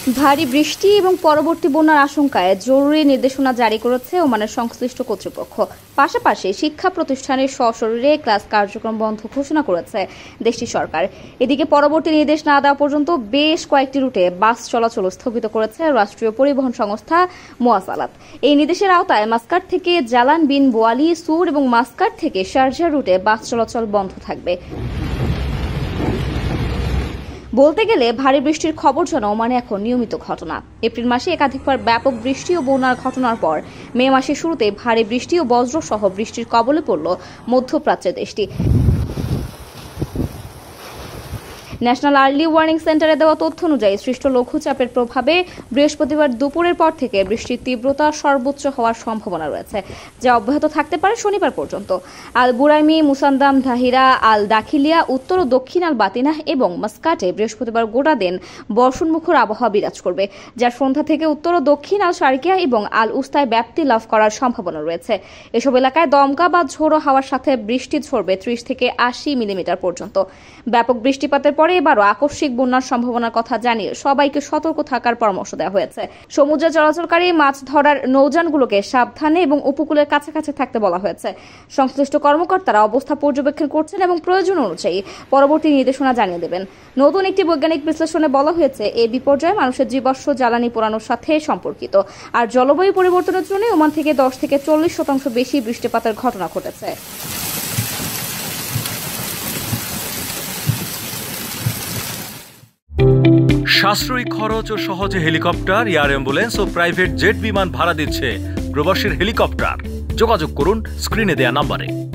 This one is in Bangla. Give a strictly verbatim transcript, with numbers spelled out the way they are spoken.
ভারী বৃষ্টি এবং পরবর্তী বন্যার আশঙ্কায় জরুরি নির্দেশনা জারি করেছে ওমানের সংশ্লিষ্ট কর্তৃপক্ষ। পাশাপাশি শিক্ষা প্রতিষ্ঠানের সশরীরে ক্লাস কার্যক্রম বন্ধ ঘোষণা করেছে দেশটির সরকার। এদিকে পরবর্তী নির্দেশ না দেওয়া পর্যন্ত বেশ কয়েকটি রুটে বাস চলাচল স্থগিত করেছে রাষ্ট্রীয় পরিবহন সংস্থা মুয়াসালাত। এই নির্দেশের আওতায় মাস্কাট থেকে জালান বিন বোয়ালি, সুর এবং মাস্কাট থেকে শারজাহ রুটে বাস চলাচল বন্ধ থাকবে। বলতে গেলে ভারী বৃষ্টির খবর যেন ওমানে এখন নিয়মিত ঘটনা। এপ্রিল মাসে একাধিকবার ব্যাপক বৃষ্টি ও বন্যার ঘটনার পর মে মাসের শুরুতে ভারী বৃষ্টি ও বজ্র সহ বৃষ্টির কবলে পড়ল মধ্যপ্রাচ্যের দেশটি। ন্যাশনাল আর্লি ওয়ার্নিং সেন্টারে দেওয়া তথ্য অনুযায়ী সৃষ্ট লঘুচাপের প্রভাবে বৃহস্পতিবার দুপুরের পর থেকে বৃষ্টির তীব্রতা সর্বোচ্চ হওয়ার সম্ভাবনা রয়েছে, যা অব্যাহত থাকতে পারে শনিবার পর্যন্ত। আল বুরাইমি, মুসান্দাম, ধাহিরা, আল দাখিলিয়া, উত্তর ও দক্ষিণ আল বাতিনাহ এবং মাস্কাটে বৃহস্পতিবার গোটা দিন বর্ষণমুখর আবহাওয়া বিরাজ করবে, যার সন্ধ্যা থেকে উত্তর ও দক্ষিণ আল শারকিয়া এবং আল উস্তায় ব্যাপ্তি লাভ করার সম্ভাবনা রয়েছে। এসব এলাকায় দমকা বা ঝোড়ো হাওয়ার সাথে বৃষ্টি ঝরবে ত্রিশ থেকে আশি মিলিমিটার পর্যন্ত। ব্যাপক বৃষ্টিপাতের পরে এবারও আকস্মিক বন্যার সম্ভাবনার কথা জানিয়ে সবাইকে সতর্ক থাকার পরামর্শ দেওয়া হয়েছে। সমুদ্রে চলাচলকারী মাছ ধরার নৌযানগুলোকে সাবধানে এবং উপকূলের কাছাকাছি থাকতে বলা হয়েছে। সংশ্লিষ্ট কর্মকর্তারা অবস্থা পর্যবেক্ষণ করছেন এবং প্রয়োজন অনুযায়ী পরবর্তী নির্দেশনা জানিয়ে দেবেন। নতুন একটি বৈজ্ঞানিক বিশ্লেষণে বলা হয়েছে, এই বিপর্যয় মানুষের জীবাশ্ম জ্বালানি পোড়ানোর সাথে সম্পর্কিত, আর জলবায়ু পরিবর্তনের জন্য ওমান থেকে দশ থেকে চল্লিশ শতাংশ বেশি বৃষ্টিপাতের ঘটনা ঘটেছে। সাশ্রয়ী খরচ ও সহজে হেলিকপ্টার, এয়ার অ্যাম্বুলেন্স ও প্রাইভেট জেট বিমান ভাড়া দিচ্ছে প্রবাসীর হেলিকপ্টার। যোগাযোগ করুন স্ক্রিনে দেয়া নাম্বারে।